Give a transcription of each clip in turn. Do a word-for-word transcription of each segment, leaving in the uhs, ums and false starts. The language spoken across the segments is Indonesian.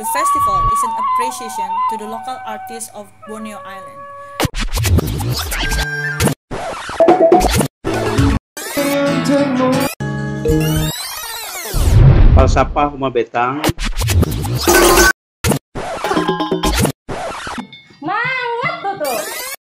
The festival is an appreciation to the local artists of Borneo Island. Falsafah Uma Betang. Mangat tuh tuh.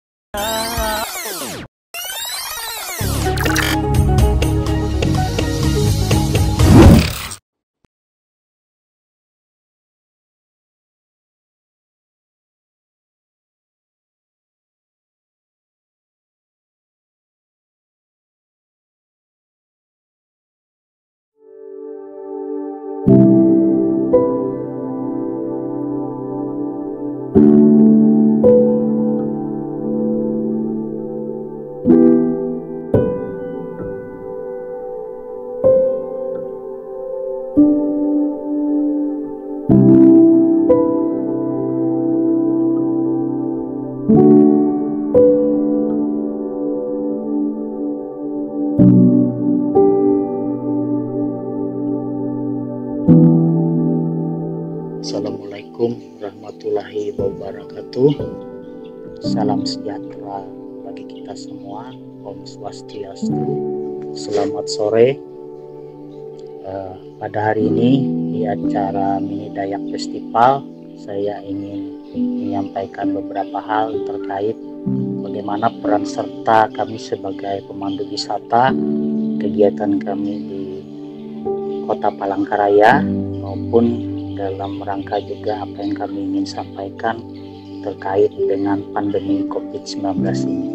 Assalamualaikum warahmatullahi wabarakatuh. Salam sejahtera bagi kita semua. Om Swastiastu. Selamat sore. uh, Pada hari ini di acara Mini Dayak Festival, saya ingin menyampaikan beberapa hal terkait bagaimana peran serta kami sebagai pemandu wisata, kegiatan kami di Kota Palangkaraya, maupun dalam rangka juga apa yang kami ingin sampaikan terkait dengan pandemi covid sembilan belas ini.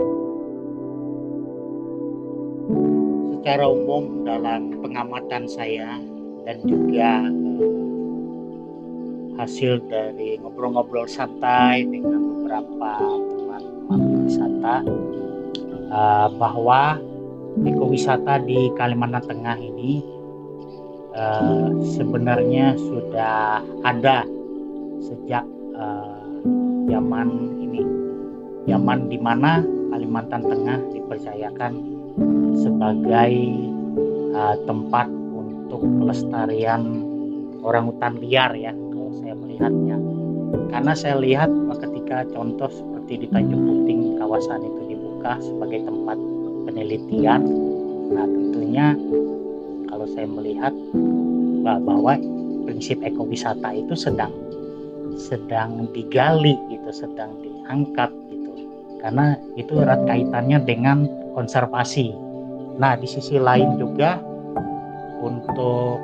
Secara umum dalam pengamatan saya dan juga eh, hasil dari ngobrol-ngobrol santai dengan beberapa teman-teman wisata, eh, bahwa ekowisata di Kalimantan Tengah ini Uh, sebenarnya sudah ada sejak uh, zaman ini, zaman di mana Kalimantan Tengah dipercayakan sebagai uh, tempat untuk pelestarian orangutan liar, ya, kalau saya melihatnya. Karena saya lihat ketika contoh seperti di Tanjung Puting, kawasan itu dibuka sebagai tempat penelitian, nah tentunya kalau saya melihat bahwa prinsip ekowisata itu sedang sedang digali gitu, sedang diangkat gitu, karena itu erat kaitannya dengan konservasi. Nah, di sisi lain juga untuk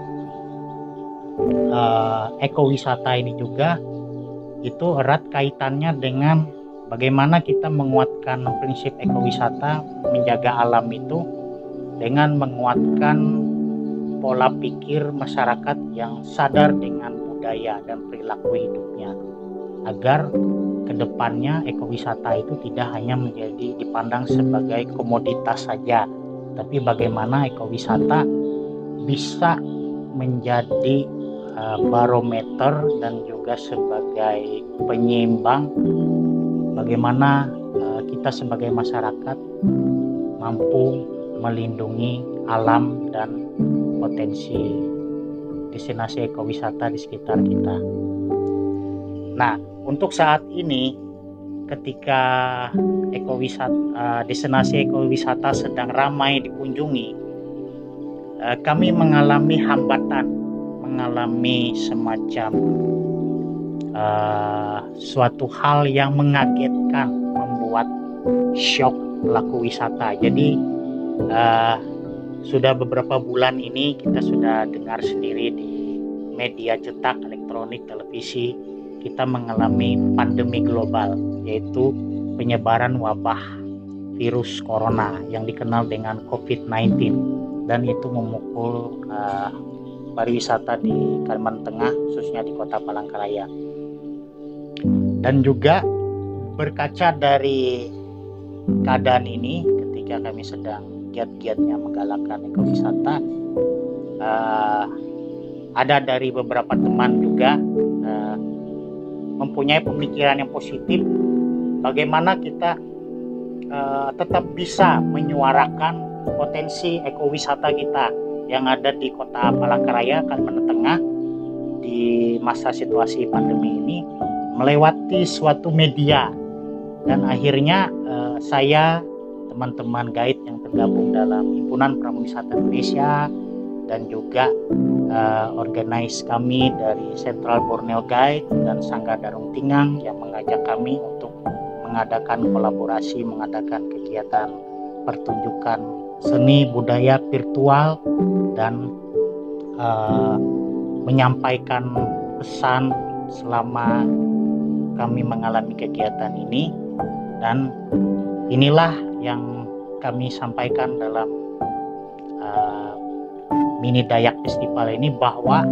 uh, ekowisata ini juga itu erat kaitannya dengan bagaimana kita menguatkan prinsip ekowisata, menjaga alam itu dengan menguatkan pola pikir masyarakat yang sadar dengan budaya dan perilaku hidupnya, agar kedepannya ekowisata itu tidak hanya menjadi dipandang sebagai komoditas saja, tapi bagaimana ekowisata bisa menjadi uh, barometer dan juga sebagai penyeimbang bagaimana uh, kita sebagai masyarakat mampu melindungi alam dan potensi destinasi ekowisata di sekitar kita. Nah, untuk saat ini ketika ekowisata, uh, destinasi ekowisata sedang ramai dikunjungi, uh, kami mengalami hambatan, mengalami semacam uh, suatu hal yang mengagetkan, membuat shock pelaku wisata. Jadi uh, sudah beberapa bulan ini kita sudah dengar sendiri di media cetak, elektronik, televisi, kita mengalami pandemi global, yaitu penyebaran wabah virus corona yang dikenal dengan covid sembilan belas, dan itu memukul uh, pariwisata di Kalimantan Tengah, khususnya di Kota Palangkaraya. Dan juga berkaca dari keadaan ini, ketika kami sedang giat-giatnya menggalakkan ekowisata, uh, ada dari beberapa teman juga uh, mempunyai pemikiran yang positif, bagaimana kita uh, tetap bisa menyuarakan potensi ekowisata kita yang ada di Kota Palangkaraya, Kalimantan Tengah, di masa situasi pandemi ini melewati suatu media, dan akhirnya eh, saya, teman-teman guide yang tergabung dalam Himpunan Pramuwisata Indonesia, dan juga uh, organize kami dari Central Borneo Guide dan Sangga Darung Tingang yang mengajak kami untuk mengadakan kolaborasi, mengadakan kegiatan pertunjukan seni budaya virtual dan uh, menyampaikan pesan selama kami mengalami kegiatan ini. Dan inilah yang kami sampaikan dalam uh, Mini Dayak Festival ini, bahwa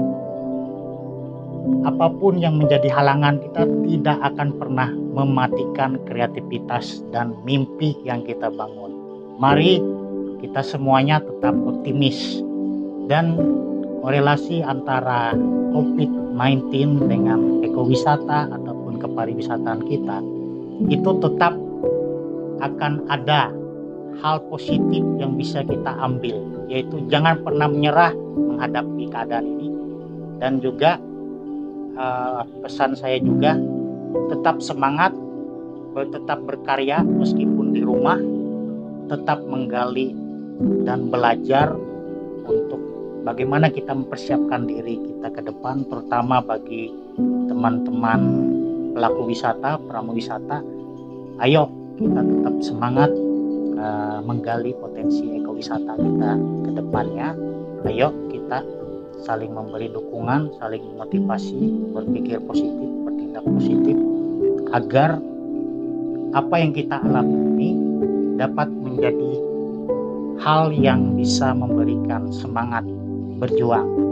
apapun yang menjadi halangan kita tidak akan pernah mematikan kreativitas dan mimpi yang kita bangun. Mari kita semuanya tetap optimis, dan korelasi antara covid sembilan belas dengan ekowisata ataupun kepariwisataan kita itu tetap akan ada hal positif yang bisa kita ambil, yaitu jangan pernah menyerah menghadapi keadaan ini. Dan juga uh, pesan saya juga, tetap semangat, tetap berkarya meskipun di rumah, tetap menggali dan belajar untuk bagaimana kita mempersiapkan diri kita ke depan, terutama bagi teman-teman pelaku wisata, pramuwisata. Ayo kita tetap semangat Uh, menggali potensi ekowisata kita ke depannya. Ayo kita saling memberi dukungan, saling memotivasi, berpikir positif, bertindak positif, agar apa yang kita alami ini dapat menjadi hal yang bisa memberikan semangat berjuang.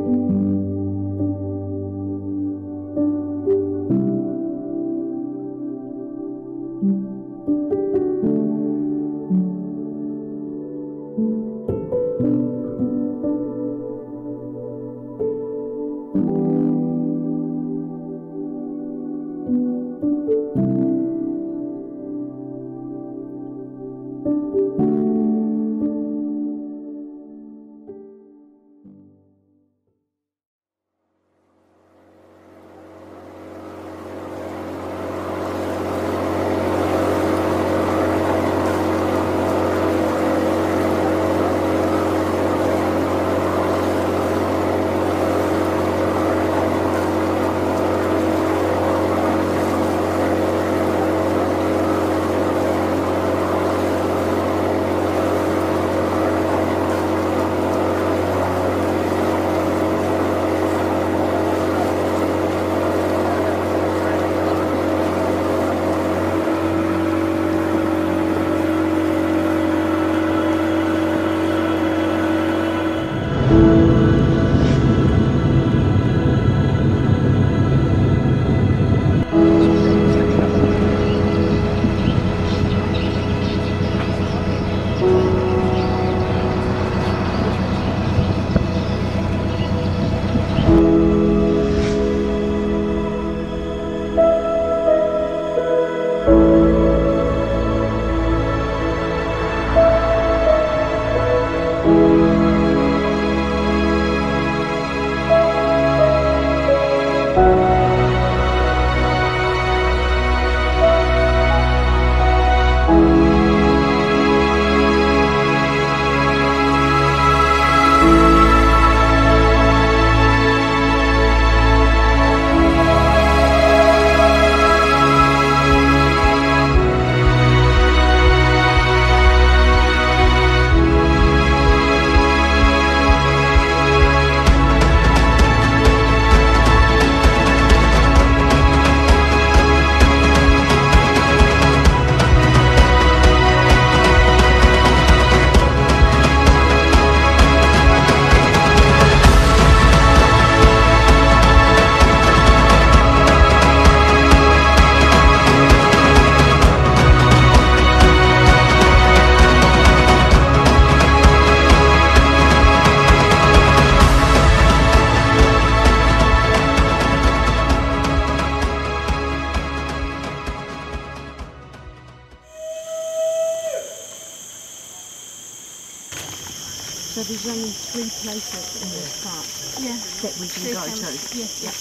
only three places in this park Yeah. that we can go to. Yes, yes.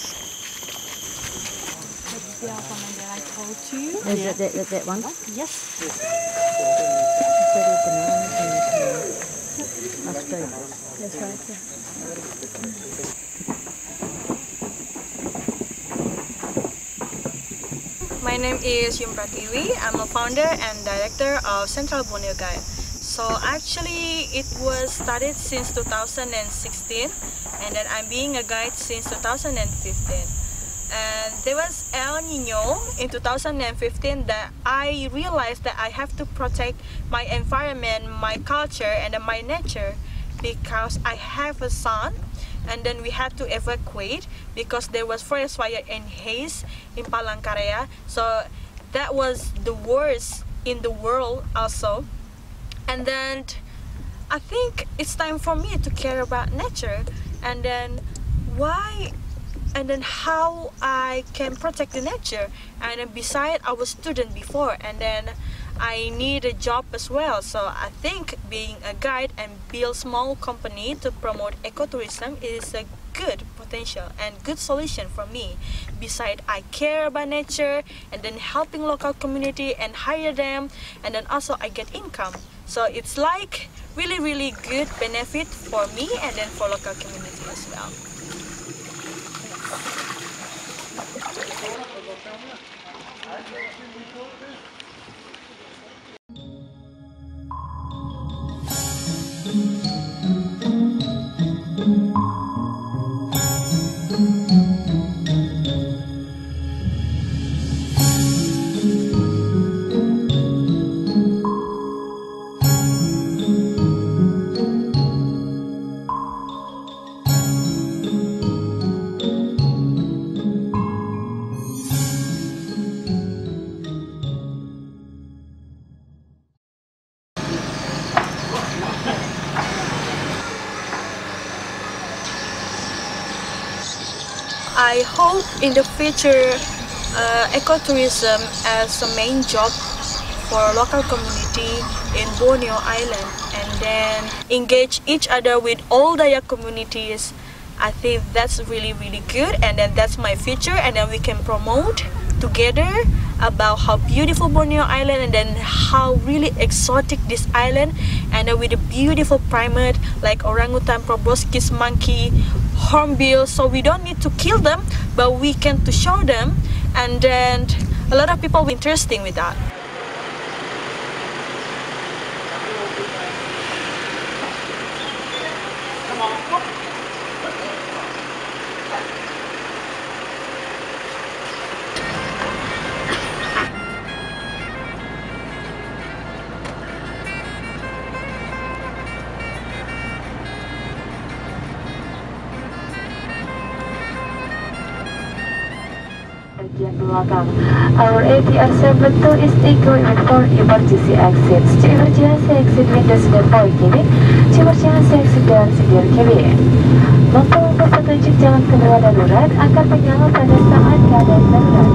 That's the Alphamon that I told you. Is it that, that, that one? Yes. Little bananas and uh, must be. That's right. Yeah. My name is Yum Pratiwi. I'm a founder and director of Central Borneo Guide. So actually it was started since two thousand sixteen, and then I'm being a guide since two thousand fifteen. And there was El Nino in two thousand fifteen that I realized that I have to protect my environment, my culture, and then my nature, because I have a son. And then we had to evacuate because there was forest fire in Hayes in Palangkaraya. So that was the worst in the world also. And then I think it's time for me to care about nature, and then why and then how I can protect the nature. And then beside I was student before, and then I need a job as well. So I think being a guide and build small company to promote ecotourism is a good potential and good solution for me. Besides, I care about nature and then helping local community and hire them, and then also I get income. So it's like really really good benefit for me and then for local community as well. I hope in the future uh, ecotourism as a main job for local community in Borneo Island, and then engage each other with all Dayak communities. I think that's really really good, and then that's my future, and then we can promote together about how beautiful Borneo Island, and then how really exotic this island, and then with a beautiful primate like orangutan, proboscis monkey, hornbill. So we don't need to kill them, but we can to show them, and then a lot of people are interested with that. Bagian belakang. Our A T R seven two is equipped for emergency exits. To emergency exit windows dan poin kiri, to emergency exit dan setir kiri. Lampu untuk petunjuk jalan kendala darurat akan menyala pada saat keadaan darurat.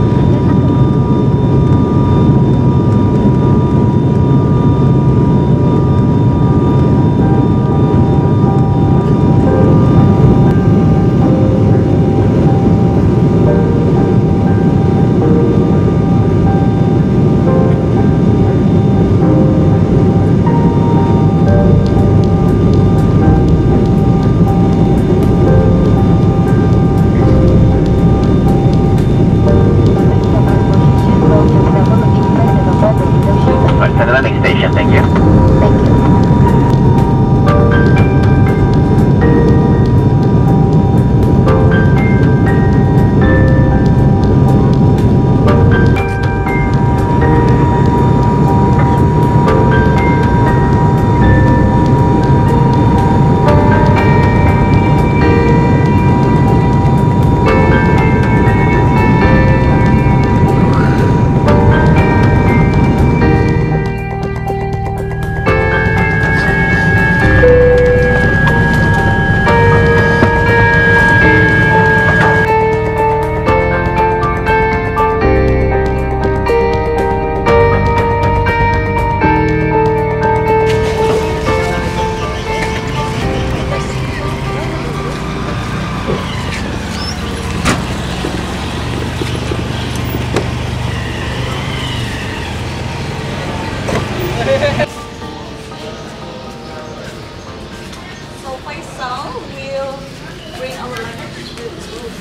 song will bring our language to school.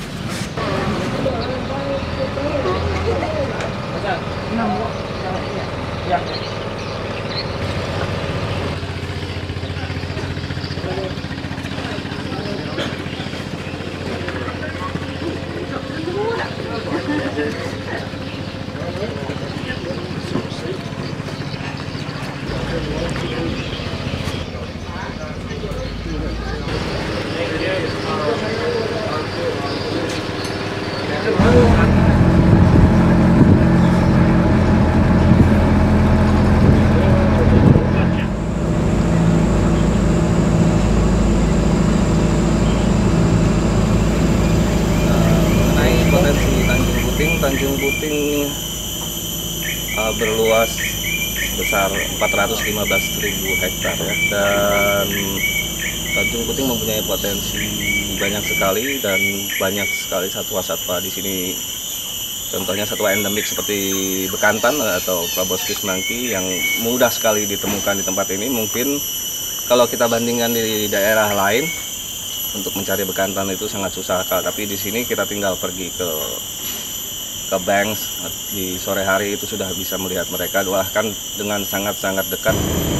Tanjung Puting uh, berluas sebesar empat ratus lima belas ribu hektar ya, dan Tanjung Puting mempunyai potensi banyak sekali dan banyak sekali satwa-satwa di sini. Contohnya satwa endemik seperti bekantan atau proboscis monkey yang mudah sekali ditemukan di tempat ini. Mungkin kalau kita bandingkan di daerah lain untuk mencari bekantan itu sangat susah, tapi di sini kita tinggal pergi ke ke Banks di sore hari itu sudah bisa melihat mereka, bahkan dengan sangat-sangat dekat.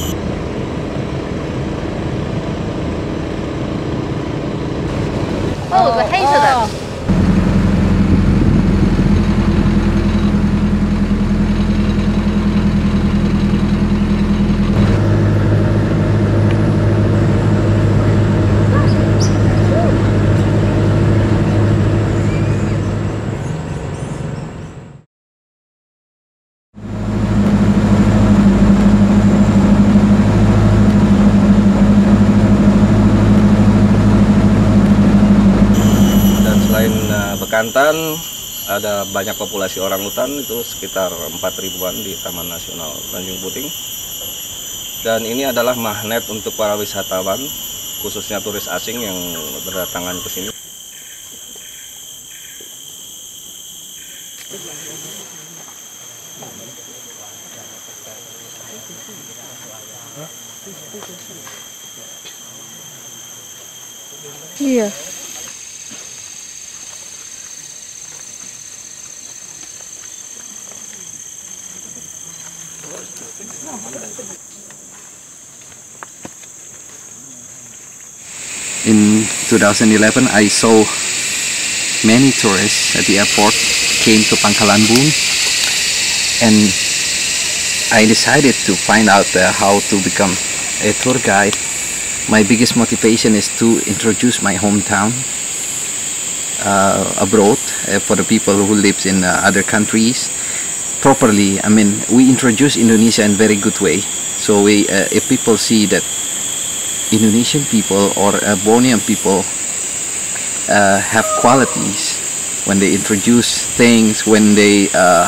Oh, 个黑色的。 Bekantan ada banyak populasi orangutan, itu sekitar empat ribuan di Taman Nasional Tanjung Puting. Dan ini adalah magnet untuk para wisatawan, khususnya turis asing yang berdatangan ke sini. Iya. In two thousand eleven, I saw many tourists at the airport came to Pangkalan Bun, and I decided to find out uh, how to become a tour guide. My biggest motivation is to introduce my hometown uh, abroad uh, for the people who lives in uh, other countries properly. I mean, we introduce Indonesia in very good way. So we, uh, if people see that Indonesian people or uh, Bornean people uh, have qualities when they introduce things, when they uh,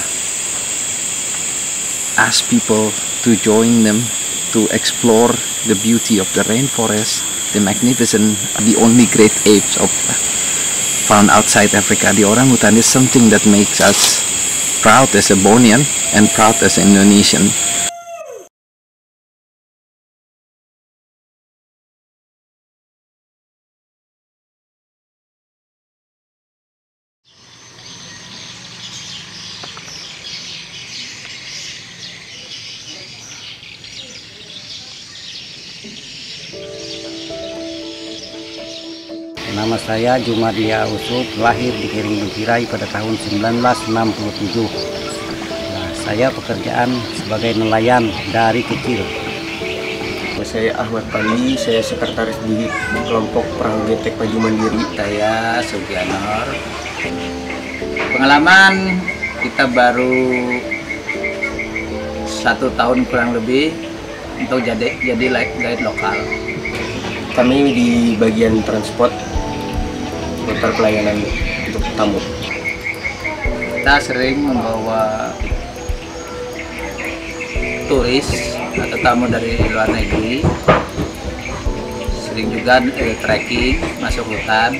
ask people to join them to explore the beauty of the rainforest, the magnificent, the only great apes of found outside Africa, the orangutan, is something that makes us proud as a Bornean and proud as an Indonesian. Nama saya Jumadia Usub, lahir di Kering Bentirai pada tahun seribu sembilan ratus enam puluh tujuh. Nah, saya pekerjaan sebagai nelayan dari kecil. Saya Ahmad Pali, saya sekretaris di kelompok perahu getek Maju Mandiri. Saya Sugianor. Pengalaman kita baru satu tahun kurang lebih untuk jadi jadi guide lokal. Kami di bagian transport, motor pelayanan untuk tamu. Kita sering membawa turis atau tamu dari luar negeri, sering juga eh, trekking masuk hutan.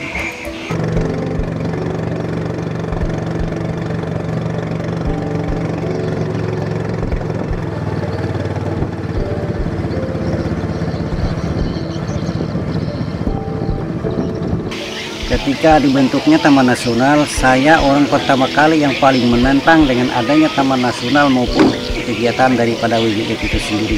ketika dibentuknya Taman Nasional, saya orang pertama kali yang paling menentang dengan adanya Taman Nasional maupun kegiatan daripada W W F itu sendiri.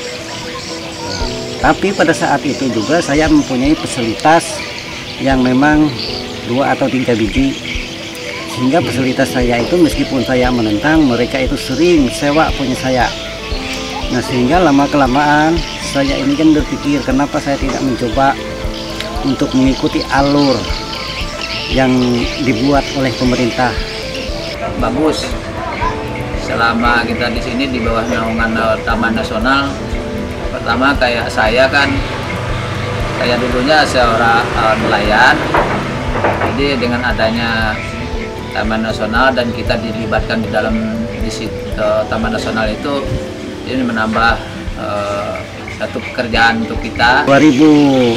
Tapi pada saat itu juga saya mempunyai fasilitas yang memang dua atau tiga biji, sehingga fasilitas saya itu meskipun saya menentang, mereka itu sering sewa punya saya. Nah, sehingga lama kelamaan saya ini kan berpikir, kenapa saya tidak mencoba untuk mengikuti alur yang dibuat oleh pemerintah. Bagus. Selama kita di sini di bawah naungan Taman Nasional, pertama kayak saya kan, saya dulunya seorang uh, nelayan. Jadi dengan adanya Taman Nasional dan kita dilibatkan di dalam di situ, uh, Taman Nasional itu, ini menambah uh, satu pekerjaan untuk kita. dua ribu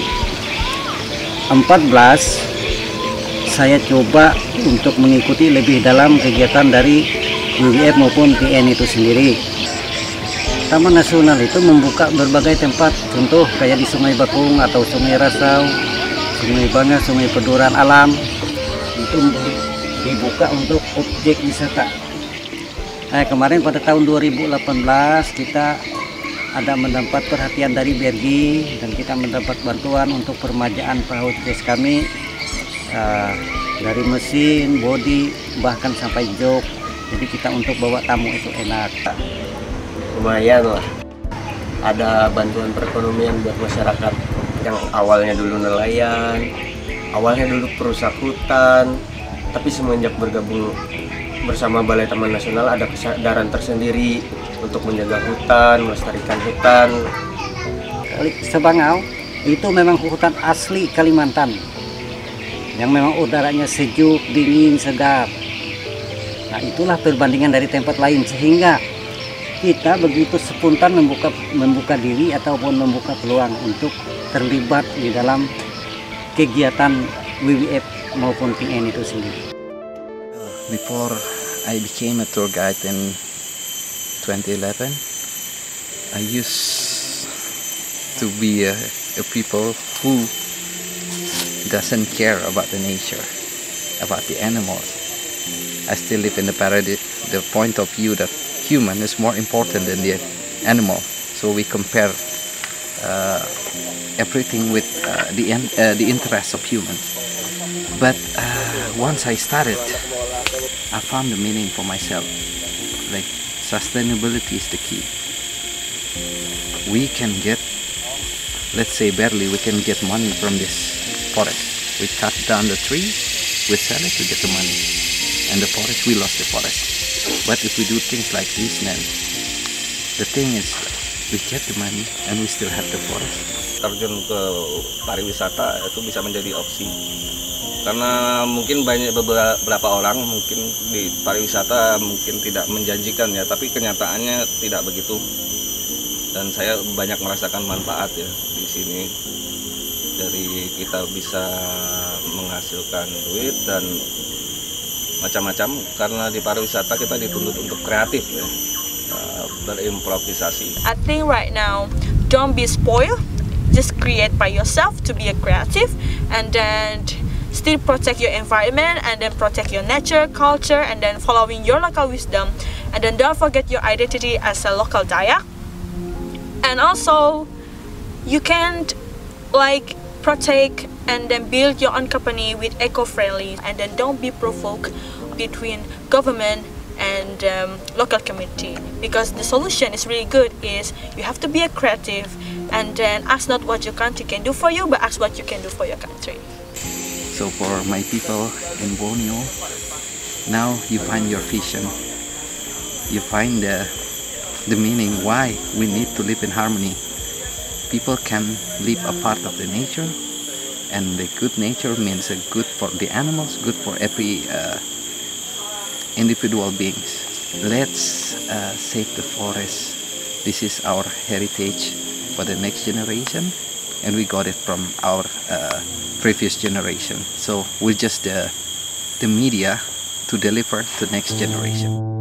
empat belas saya coba untuk mengikuti lebih dalam kegiatan dari W W F maupun P N itu sendiri. Taman Nasional itu membuka berbagai tempat, contoh kayak di Sungai Bakung atau Sungai Rasau, Sungai Banga, Sungai Peduran Alam, itu dibuka untuk objek wisata. Nah, kemarin pada tahun dua ribu delapan belas kita ada mendapat perhatian dari B R G dan kita mendapat bantuan untuk permajaan perahu tes kami, uh, dari mesin, bodi, bahkan sampai jok. Jadi kita untuk bawa tamu itu enak. Lumayan lah, ada bantuan perekonomian buat masyarakat yang awalnya dulu nelayan, awalnya dulu perusak hutan, tapi semenjak bergabung bersama Balai Taman Nasional ada kesadaran tersendiri untuk menjaga hutan, melestarikan hutan. Sebangau itu memang hutan asli Kalimantan yang memang udaranya sejuk, dingin, segar. Nah, itulah perbandingan dari tempat lain, sehingga kita begitu spontan membuka membuka diri ataupun membuka peluang untuk terlibat di dalam kegiatan W W F maupun P N itu sendiri. Before I became a tour guide in twenty eleven, I used to be a, a people who doesn't care about the nature, about the animals. I still live in the paradigm, the point of view that human is more important than the animal. So we compare uh, everything with uh, the uh, the interests of humans. But uh, once I started, I found the meaning for myself. Like, sustainability is the key. We can get, let's say barely, we can get money from this forest. We cut down the tree, we sell it, we get the money. And the forest, we lost the forest. But if we do things like this, then the thing is, we get the money and we still have the forest. Terjun ke pariwisata itu bisa menjadi opsi. Karena mungkin banyak beberapa orang mungkin di pariwisata mungkin tidak menjanjikan ya, tapi kenyataannya tidak begitu. Dan saya banyak merasakan manfaat ya di sini. Dari kita bisa menghasilkan duit dan macam-macam, karena di pariwisata kita dituntut untuk kreatif ya, berimprovisasi. I think right now, don't be spoiled, just create by yourself to be a creative, and then still protect your environment, and then protect your nature, culture, and then following your local wisdom, and then don't forget your identity as a local Dayak. And also, you can't like protect and then build your own company with eco-friendly, and then don't be provoked between government and um, local community, because the solution is really good is you have to be a creative and then ask not what your country can do for you, but ask what you can do for your country. So for my people in Borneo, now you find your vision, you find the, the meaning why we need to live in harmony. People can live a part of the nature, and the good nature means a good for the animals, good for every uh, individual beings. Let's uh, save the forest. This is our heritage for the next generation, and we got it from our uh, previous generation. So we're just the, the media to deliver to next generation.